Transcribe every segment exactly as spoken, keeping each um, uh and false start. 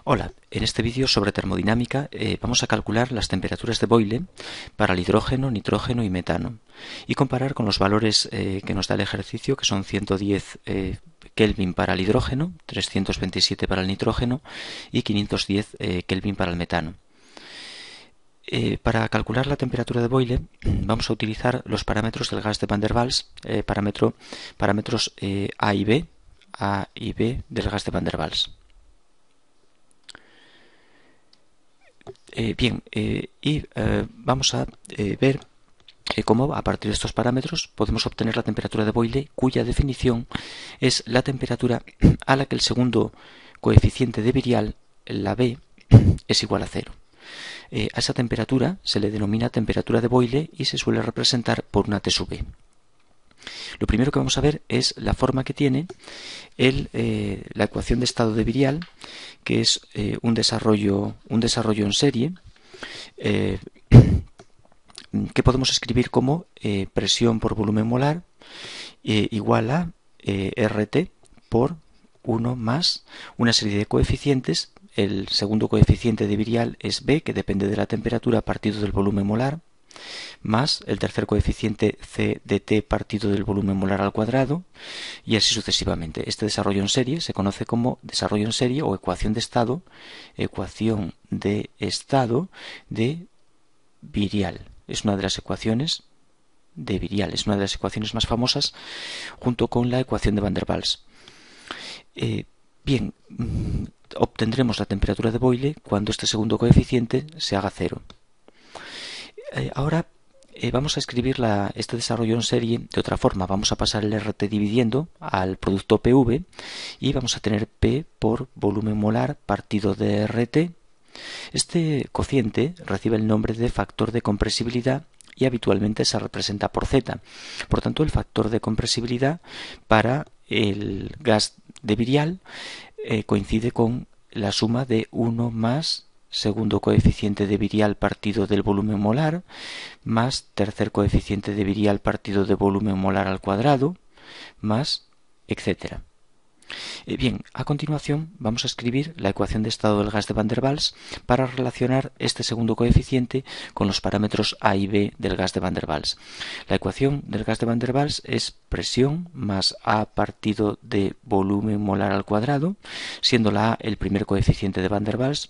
Hola, en este vídeo sobre termodinámica eh, vamos a calcular las temperaturas de Boyle para el hidrógeno, nitrógeno y metano y comparar con los valores eh, que nos da el ejercicio, que son ciento diez eh, Kelvin para el hidrógeno, trescientos veintisiete para el nitrógeno y quinientos diez eh, Kelvin para el metano. Eh, para calcular la temperatura de Boyle vamos a utilizar los parámetros del gas de Van der Waals, eh, parámetro, parámetros eh, A y B, A y B del gas de Van der Waals. Eh, bien, eh, y eh, vamos a eh, ver eh, cómo a partir de estos parámetros podemos obtener la temperatura de Boyle, cuya definición es la temperatura a la que el segundo coeficiente de virial, la B, es igual a cero. Eh, a esa temperatura se le denomina temperatura de Boyle y se suele representar por una T sub B. Lo primero que vamos a ver es la forma que tiene el, eh, la ecuación de estado de virial, que es eh, un, desarrollo, un desarrollo en serie, eh, que podemos escribir como eh, presión por volumen molar eh, igual a eh, R T por uno más una serie de coeficientes. El segundo coeficiente de virial es B, que depende de la temperatura partido del volumen molar, más el tercer coeficiente C de T partido del volumen molar al cuadrado, y así sucesivamente. Este desarrollo en serie se conoce como desarrollo en serie o ecuación de estado, ecuación de estado de virial. Es una de las ecuaciones de virial, es una de las ecuaciones más famosas junto con la ecuación de Van der Waals. Eh, bien, obtendremos la temperatura de Boyle cuando este segundo coeficiente se haga cero. Eh, ahora eh, vamos a escribir la, este desarrollo en serie de otra forma. Vamos a pasar el R T dividiendo al producto P V y vamos a tener P por volumen molar partido de R T. Este cociente recibe el nombre de factor de compresibilidad y habitualmente se representa por Z. Por tanto, el factor de compresibilidad para el gas de virial eh, coincide con la suma de uno más segundo coeficiente de virial partido del volumen molar, más tercer coeficiente de virial partido de volumen molar al cuadrado, más etcétera. Eh, bien, a continuación vamos a escribir la ecuación de estado del gas de Van der Waals para relacionar este segundo coeficiente con los parámetros A y B del gas de Van der Waals. La ecuación del gas de Van der Waals es presión más A partido de volumen molar al cuadrado, siendo la A el primer coeficiente de Van der Waals,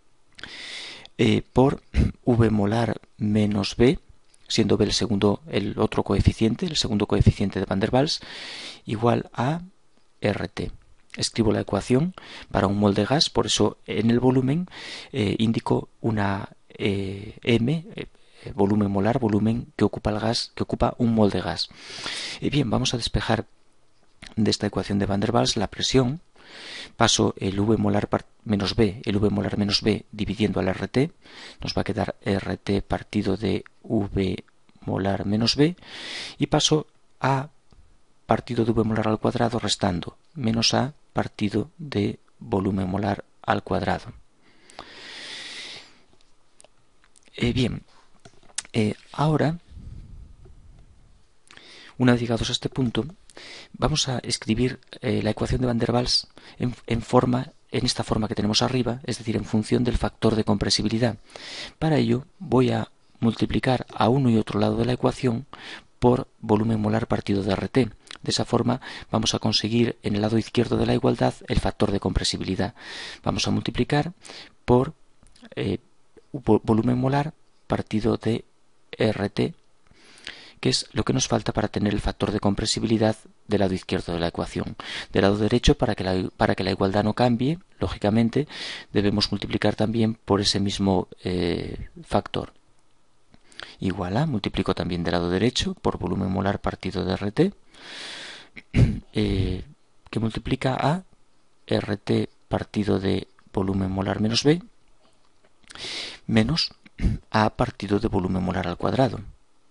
eh, por V molar menos B, siendo B el segundo, el otro coeficiente, el segundo coeficiente de Van der Waals, igual a R T. Escribo la ecuación para un mol de gas, por eso en el volumen eh, indico una eh, M, eh, volumen molar, volumen que ocupa el gas, que ocupa un mol de gas. Y bien, vamos a despejar de esta ecuación de Van der Waals la presión. Paso el V molar menos B, el V molar menos B dividiendo al R T, nos va a quedar R T partido de V molar menos B, y paso a partido de V molar al cuadrado restando menos A partido de volumen molar al cuadrado. Eh, bien, eh, ahora, una vez llegados a este punto, vamos a escribir eh, la ecuación de Van der Waals en, en, forma, en esta forma que tenemos arriba, es decir, en función del factor de compresibilidad. Para ello voy a multiplicar a uno y otro lado de la ecuación por volumen molar partido de R T. De esa forma vamos a conseguir en el lado izquierdo de la igualdad el factor de compresibilidad. Vamos a multiplicar por eh, volumen molar partido de R T, que es lo que nos falta para tener el factor de compresibilidad del lado izquierdo de la ecuación. Del lado derecho, para que la, para que la igualdad no cambie, lógicamente, debemos multiplicar también por ese mismo eh, factor. Igual a, multiplico también del lado derecho por volumen molar partido de R T, eh, que multiplica a R T partido de volumen molar menos B, menos A partido de volumen molar al cuadrado.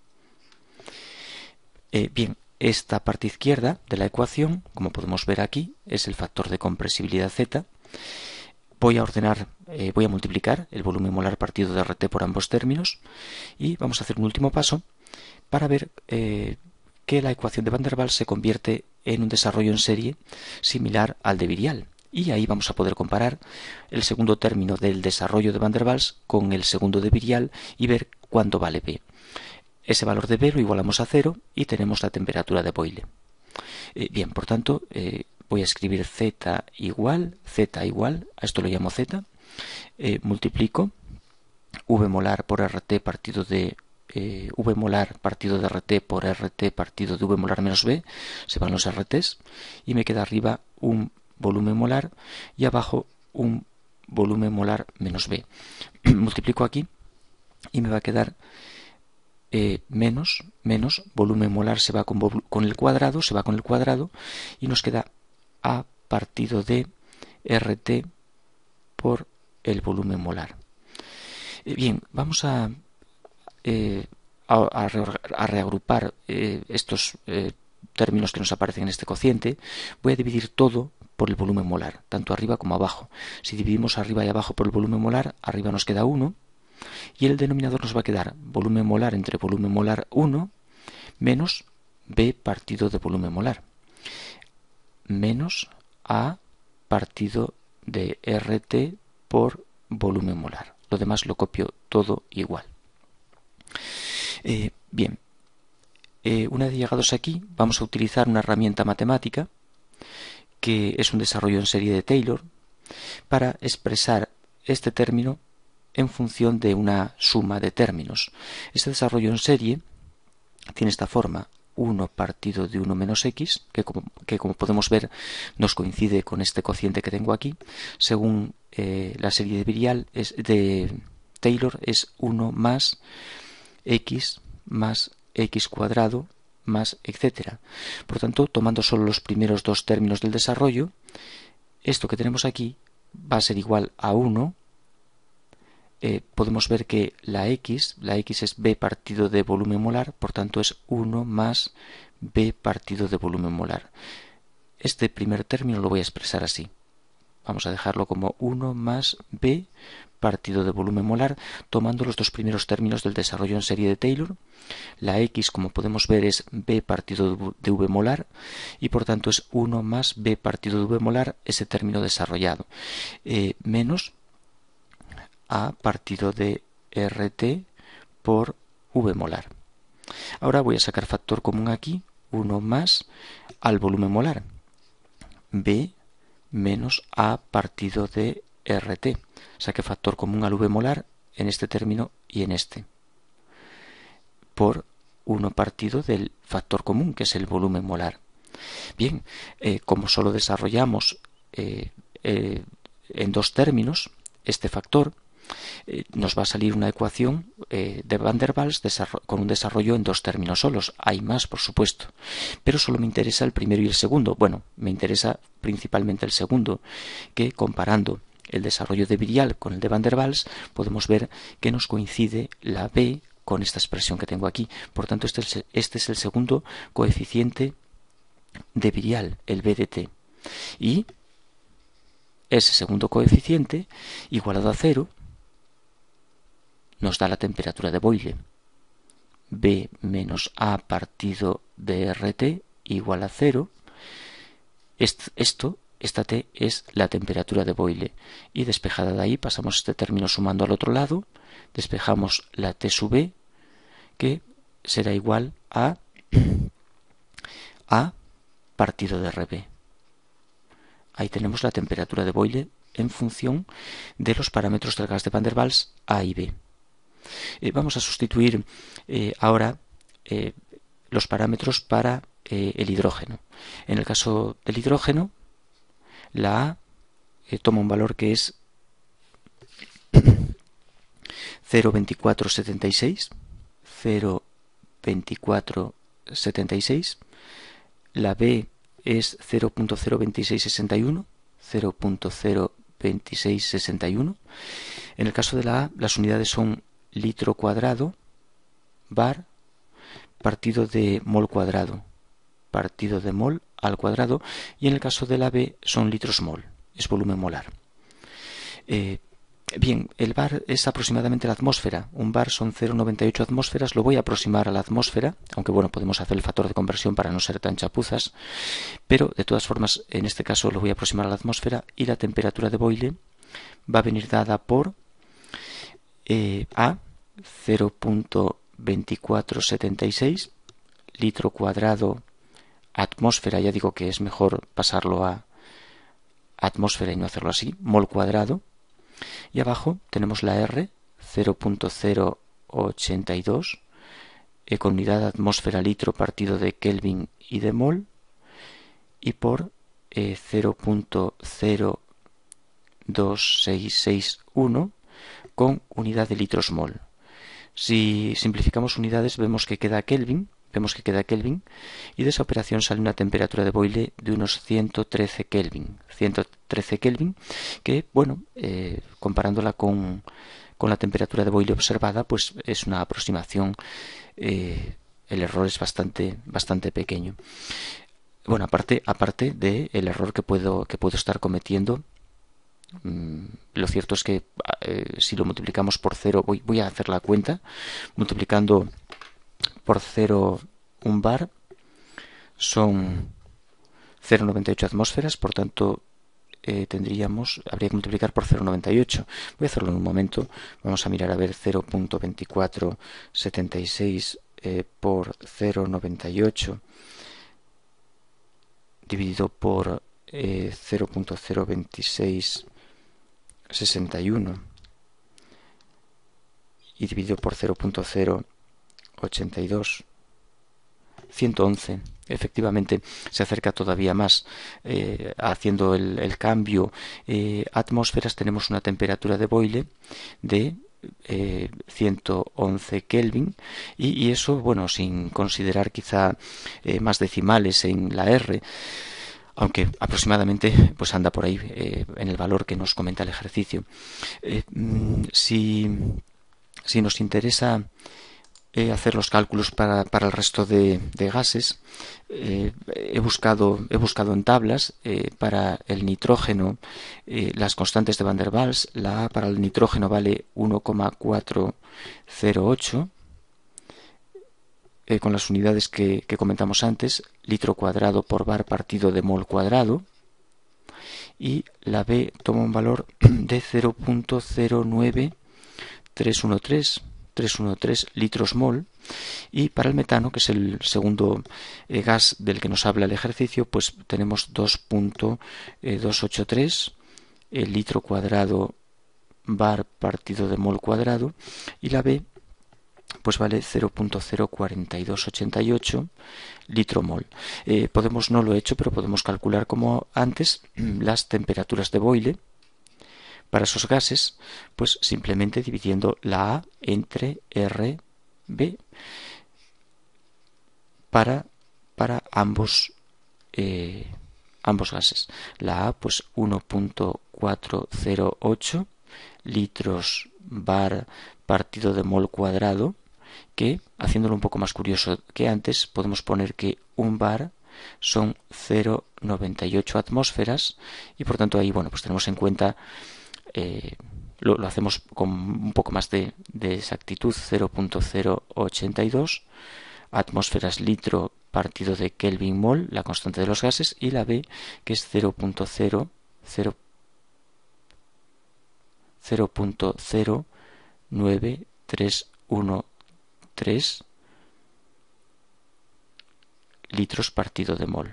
Eh, bien, esta parte izquierda de la ecuación, como podemos ver aquí, es el factor de compresibilidad Z. Voy a ordenar, eh, voy a multiplicar el volumen molar partido de R T por ambos términos y vamos a hacer un último paso para ver eh, que la ecuación de Van der Waals se convierte en un desarrollo en serie similar al de virial. Y ahí vamos a poder comparar el segundo término del desarrollo de Van der Waals con el segundo de virial y ver cuánto vale B. Ese valor de B lo igualamos a cero y tenemos la temperatura de Boyle. Eh, bien, por tanto, eh, voy a escribir Z igual, Z igual, a esto lo llamo Z, eh, multiplico V molar por R T partido de eh, V molar partido de R T por R T partido de V molar menos B, se van los R Ts y me queda arriba un volumen molar y abajo un volumen molar menos B. Multiplico aquí y me va a quedar eh, menos, menos, volumen molar se va con, con el cuadrado, se va con el cuadrado y nos queda A partido de R T por el volumen molar. Eh, bien, vamos a, eh, a, a, a reagrupar eh, estos eh, términos que nos aparecen en este cociente. Voy a dividir todo por el volumen molar, tanto arriba como abajo. Si dividimos arriba y abajo por el volumen molar, arriba nos queda uno y el denominador nos va a quedar volumen molar entre volumen molar uno menos B partido de volumen molar menos A partido de R T por volumen molar. Lo demás lo copio todo igual. Eh, bien, eh, una vez llegados aquí, vamos a utilizar una herramienta matemática que es un desarrollo en serie de Taylor para expresar este término en función de una suma de términos. Este desarrollo en serie tiene esta forma: uno partido de uno menos x, que como, que como podemos ver nos coincide con este cociente que tengo aquí. Según eh, la serie de virial es, de Taylor es uno más x más x cuadrado más etcétera. Por tanto, tomando solo los primeros dos términos del desarrollo, esto que tenemos aquí va a ser igual a uno. Eh, podemos ver que la x, la x es b partido de volumen molar, por tanto es uno más b partido de volumen molar. Este primer término lo voy a expresar así. Vamos a dejarlo como uno más b partido de volumen molar, tomando los dos primeros términos del desarrollo en serie de Taylor. La x, como podemos ver, es b partido de v molar y por tanto es uno más b partido de v molar, ese término desarrollado, eh, menos a partido de rt por v molar. Ahora voy a sacar factor común aquí, uno más al volumen molar, b menos a partido de rt. Saqué factor común al v molar en este término y en este, por uno partido del factor común, que es el volumen molar. Bien, eh, como solo desarrollamos eh, eh, en dos términos este factor, eh, nos va a salir una ecuación eh, de Van der Waals con un desarrollo en dos términos solos. Hay más, por supuesto, pero solo me interesa el primero y el segundo. Bueno, me interesa principalmente el segundo, que comparando el desarrollo de virial con el de Van der Waals podemos ver que nos coincide la B con esta expresión que tengo aquí. Por tanto, este es, este es el segundo coeficiente de virial, el B de T. Y ese segundo coeficiente, igualado a cero, nos da la temperatura de Boyle. B menos A partido de R T igual a cero. Esto, esta T es la temperatura de Boyle. Y despejada de ahí pasamos este término sumando al otro lado. Despejamos la T sub B, que será igual a A partido de R B. Ahí tenemos la temperatura de Boyle en función de los parámetros del gas de Van der Waals A y B. Eh, vamos a sustituir eh, ahora eh, los parámetros para eh, el hidrógeno. En el caso del hidrógeno, la A eh, toma un valor que es cero coma veinticuatro setenta y seis, cero coma veinticuatro setenta y seis, la B es cero punto cero veintiséis sesenta y uno, cero punto cero veintiséis sesenta y uno. En el caso de la A, las unidades son litro cuadrado, bar, partido de mol cuadrado, partido de mol al cuadrado, y en el caso de la B son litros mol, es volumen molar. Eh, Bien, el bar es aproximadamente la atmósfera. Un bar son cero coma noventa y ocho atmósferas. Lo voy a aproximar a la atmósfera, aunque bueno, podemos hacer el factor de conversión para no ser tan chapuzas. Pero de todas formas, en este caso lo voy a aproximar a la atmósfera y la temperatura de Boyle va a venir dada por eh, A cero coma veinticuatro setenta y seis litro cuadrado atmósfera. Ya digo que es mejor pasarlo a atmósfera y no hacerlo así, mol cuadrado. Y abajo tenemos la R, cero coma cero ochenta y dos, eh, con unidad de atmósfera litro partido de Kelvin y de mol, y por eh, cero coma cero dos seis seis uno con unidad de litros mol. Si simplificamos unidades vemos que queda Kelvin, vemos que queda Kelvin, y de esa operación sale una temperatura de Boyle de unos ciento trece Kelvin. ciento trece Kelvin, que, bueno, eh, comparándola con, con la temperatura de Boyle observada, pues es una aproximación, eh, el error es bastante, bastante pequeño. Bueno, aparte, aparte del error que puedo, que puedo estar cometiendo, mm, lo cierto es que eh, si lo multiplicamos por cero, voy, voy a hacer la cuenta, multiplicando por cero un bar son cero coma noventa y ocho atmósferas, por tanto eh, tendríamos, habría que multiplicar por cero coma noventa y ocho. Voy a hacerlo en un momento. Vamos a mirar a ver cero coma veinticuatro setenta y seis eh, por cero coma noventa y ocho dividido por eh, cero coma cero veintiséis sesenta y uno y dividido por cero coma cero ochenta y dos, ciento once. Efectivamente se acerca todavía más. Eh, haciendo el, el cambio eh, atmósferas tenemos una temperatura de Boyle de eh, ciento once Kelvin y, y eso, bueno, sin considerar quizá eh, más decimales en la R, aunque aproximadamente pues anda por ahí eh, en el valor que nos comenta el ejercicio. Eh, si, si nos interesa Eh, hacer los cálculos para, para el resto de, de gases, eh, he buscado he buscado en tablas eh, para el nitrógeno eh, las constantes de Van der Waals. La A para el nitrógeno vale uno coma cuatrocientos ocho eh, con las unidades que, que comentamos antes, litro cuadrado por bar partido de mol cuadrado, y la B toma un valor de cero coma cero nueve tres uno tres litros mol, y para el metano, que es el segundo eh, gas del que nos habla el ejercicio, pues tenemos dos coma doscientos ochenta y tres el litro cuadrado bar partido de mol cuadrado, y la B pues vale cero coma cero cuatro dos ocho ocho litro mol. Eh, podemos, no lo he hecho, pero podemos calcular como antes las temperaturas de Boyle para esos gases, pues simplemente dividiendo la A entre R B para, para ambos, eh, ambos gases. La A, pues uno coma cuatrocientos ocho litros bar partido de mol cuadrado, que, haciéndolo un poco más curioso que antes, podemos poner que un bar son cero coma noventa y ocho atmósferas, y por tanto ahí, bueno, pues tenemos en cuenta Eh, lo, lo hacemos con un poco más de, de exactitud, cero coma cero ochenta y dos atmósferas litro partido de Kelvin mol, la constante de los gases, y la B, que es cero coma cero cero nueve tres uno tres litros partido de mol.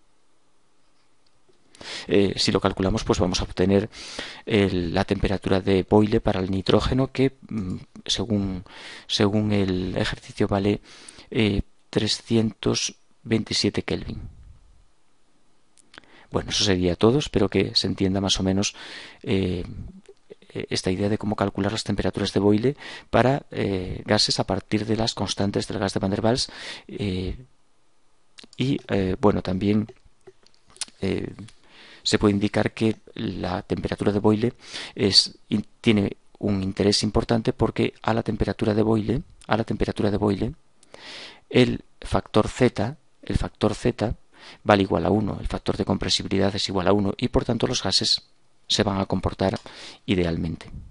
Eh, si lo calculamos, pues vamos a obtener el, la temperatura de Boyle para el nitrógeno, que según, según el ejercicio vale eh, trescientos veintisiete Kelvin. Bueno, eso sería todo. Espero que se entienda más o menos eh, esta idea de cómo calcular las temperaturas de Boyle para eh, gases a partir de las constantes del gas de Van der Waals. Eh, y eh, bueno, también eh, se puede indicar que la temperatura de Boyle es, tiene un interés importante, porque a la temperatura de Boyle, a la temperatura de Boyle, el factor Z, el factor Z vale igual a uno, el factor de compresibilidad es igual a uno, y por tanto los gases se van a comportar idealmente.